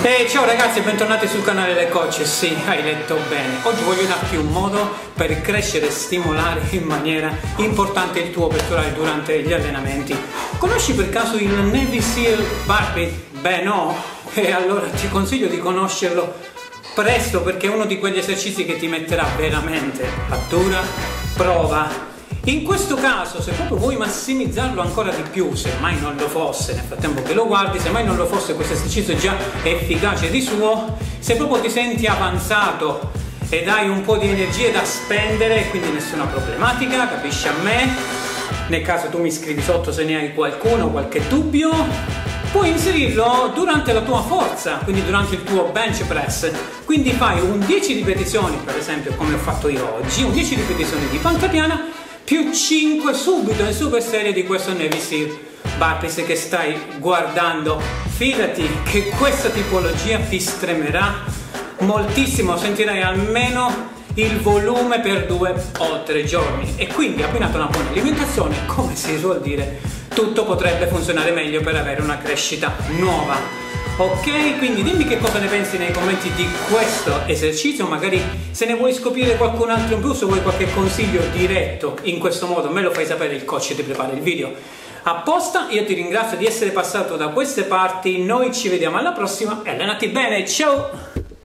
Ciao ragazzi e bentornati sul canale del coach. Sì, hai letto bene. Oggi voglio darti un modo per crescere e stimolare in maniera importante il tuo pettorale durante gli allenamenti. Conosci per caso il Navy Seal Burpee? Beh no? E allora ti consiglio di conoscerlo presto, perché è uno di quegli esercizi che ti metterà veramente a dura prova. In questo caso, se proprio vuoi massimizzarlo ancora di più, se mai non lo fosse, nel frattempo che lo guardi, se mai non lo fosse, questo esercizio è già efficace di suo, se proprio ti senti avanzato ed hai un po' di energie da spendere, quindi nessuna problematica, capisci a me, nel caso tu mi scrivi sotto se ne hai qualcuno, qualche dubbio, puoi inserirlo durante la tua forza, quindi durante il tuo bench press. Quindi fai un 10 ripetizioni, per esempio come ho fatto io oggi, un 10 ripetizioni di panca piana, più 5 subito in super serie di questo Navy Seal Burpees che stai guardando. Fidati che questa tipologia ti stremerà moltissimo, sentirai almeno il volume per 2 o 3 giorni e quindi abbinato a una buona alimentazione, come si suol dire, tutto potrebbe funzionare meglio per avere una crescita nuova. Ok, quindi dimmi che cosa ne pensi nei commenti di questo esercizio, magari se ne vuoi scoprire qualcun altro in più, se vuoi qualche consiglio diretto in questo modo me lo fai sapere, il coach ti prepara il video apposta. Io ti ringrazio di essere passato da queste parti, noi ci vediamo alla prossima e allenati bene, ciao!